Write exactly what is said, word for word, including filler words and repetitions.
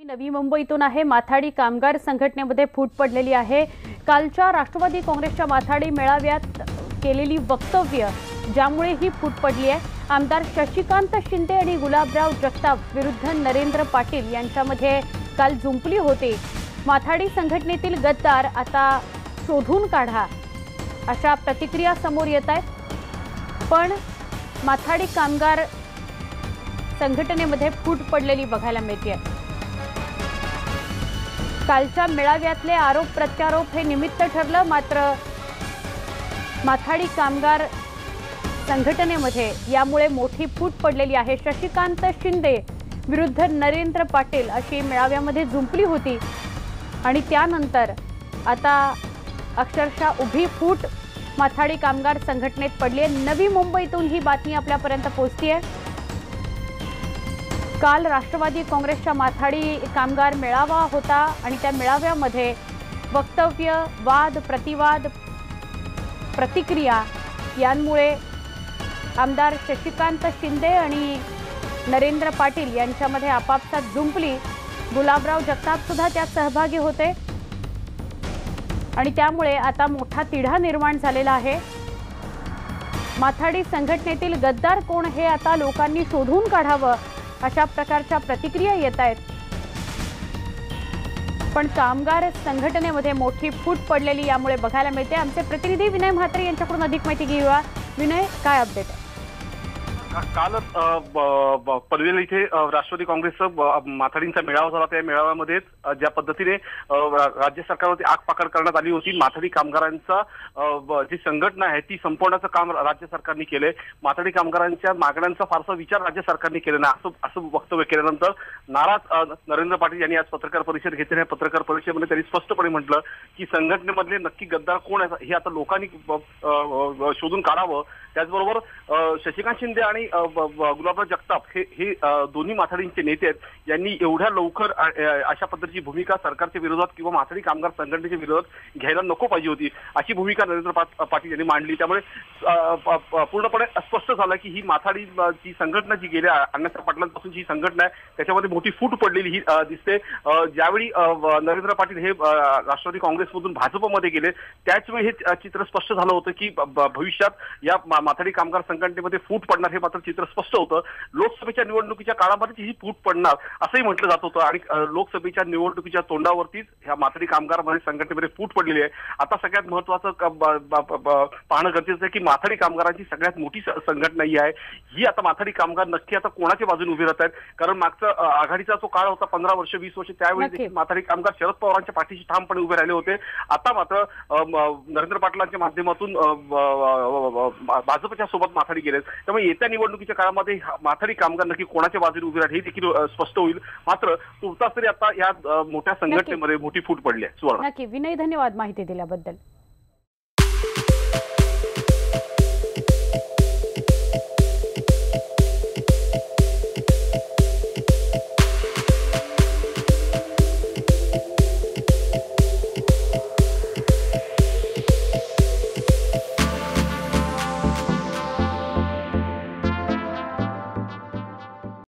नवी मुंबईतून आहे। माथाडी कामगार संघटनेमध्ये फूट पडलेली आहे। कालच्या राष्ट्रवादी काँग्रेसच्या माथाडी मेळाव्यात केलेली वक्तव्य ज्यामुळे ही फूट पडली आहे। आमदार शशिकांत शिंदे आणि गुलाबराव जगताप विरुद्ध नरेंद्र पाटील यांच्यामध्ये काल जुंपली होती। माथाडी संघटनेतील गद्दार आता शोधून काढा अशा प्रतिक्रिया समोर येत आहेत। पण माथाडी कामगार संघटनेमध्ये फूट पडलेली बघायला मिळते। कालच्या मेळाव्यातले आरोप प्रत्यारोप हे निमित्त ठरलं, मात्र माथाडी कामगार संघटनेमध्ये यामुळे मोठी फूट पडलेली आहे। शशिकांत शिंदे विरुद्ध नरेंद्र पाटील अशी मेळाव्यामध्ये जुंपली होती आणि त्यानंतर आता अक्षरशः उभी फूट माथाडी कामगार संघटनेत पडली आहे। नवी मुंबईतून ही बातमी आपल्यापर्यंत पोहोचली आहे। काल राष्ट्रवादी काँग्रेसच्या माथाडी कामगार मेळावा होता आणि त्या मेळाव्यामध्ये वक्तव्य, वाद प्रतिवाद, प्रतिक्रिया यांमुळे आमदार शशिकांत शिंदे आणि नरेंद्र पाटील यांच्यामध्ये आपापसात जुंपली। गुलाबराव जगताप सुद्धा त्यात सहभागी होते आणि त्यामुळे आता मोठा तिढा निर्माण झालेला आहे। माथाडी संघटनेतील गद्दार कोण हे आता लोकांनी शोधून काढावं अशा प्रकारच्या प्रतिक्रिया येत आहेत। पण कामगार संघटनेमध्ये मोठी फूट पडलेली यामुळे बघायला मिळते। आमचे प्रतिनिधी विनय म्हात्रे यांच्याकडून अधिक माहिती घेऊया। विनय, काय अपडेट आहे? कालच पनवेल इथे राष्ट्रवादी काँग्रेसचा माथाडींचा मेळावा झाला। त्या मेळाव्यामध्ये ज्या पद्धतीने राज्य सरकारवरती आग पाकड करण्यात आली होती, माथाडी कामगारांचा जी संघटना आहे ती संपवण्याचं काम राज्य सरकारने केलंय। माथाडी कामगारांच्या मागण्यांचा फारसा विचार राज्य सरकारने केला नाही असं असं वक्तव्य केल्यानंतर नाराज नरेंद्र पाटील यांनी आज पत्रकार परिषद घेतली। या पत्रकार परिषदेमध्ये त्यांनी स्पष्टपणे म्हटलं की संघटनेमधले नक्की गद्दार कोण आहे हे आता लोकांनी शोधून काढावं। त्याचबरोबर शशिकांत शिंदे आणि गुलाबराव जगताप हे हे दोन्ही माथाडींचे नेते आहेत। यांनी एवढ्या लवकर अशा पद्धतीची भूमिका सरकारच्या विरोधात किंवा माथाडी कामगार संघटनेच्या विरोधात घ्यायला नको पाहिजे होती, अशी भूमिका नरेंद्र पाटील यांनी मांडली। त्यामुळे पूर्णपणे स्पष्ट झालं की ही माथाडी जी संघटना जी गेल्या अण्णासाहेब पाटलांपासून जी संघटना आहे त्याच्यामध्ये मोठी फूट पडलेली ही दिसते। ज्यावेळी नरेंद्र पाटील हे राष्ट्रवादी काँग्रेसमधून भाजपमध्ये गेले त्याचवेळी हे चित्र स्पष्ट झालं होतं की भविष्यात या माथाडी कामगार संघटनेमध्ये फूट पडणार हे मात्र चित्र स्पष्ट होतं। लोकसभेच्या निवडणुकीच्या काळामध्ये ही फूट पडणार असंही म्हटलं जात होतं आणि लोकसभेच्या निवडणुकीच्या तोंडावरतीच ह्या माथाडी कामगार संघटनेमध्ये फूट पडलेली आहे। आता सगळ्यात महत्वाचं पाहणं गरजेचं आहे की माथाडी कामगारांची सगळ्यात मोठी संघटना ही आहे। ही आता माथाडी कामगार नक्की आता कोणाच्या बाजूने उभे राहत आहेत? कारण मागचा आघाडीचा जो काळ होता पंधरा वर्ष वीस वर्ष त्यावेळी देखील माथाडी कामगार शरद पवारांच्या पाठीशी ठामपणे उभे राहिले होते। आता मात्र नरेंद्र पाटलांच्या माध्यमातून भाजपच्या सोबत माथाडी गेलेत। त्यामुळे येत्या निवडणुकीच्या काळामध्ये माथाडी कामगार नक्की कोणाच्या बाजूने उभे राहतील हे देखील स्पष्ट होईल। मात्र तुर्तास तरी आता या मोठ्या संघटनेमध्ये मोठी फूट पडली आहे। सुवर्ण, नक्की विनय, धन्यवाद माहिती दिल्याबद्दल।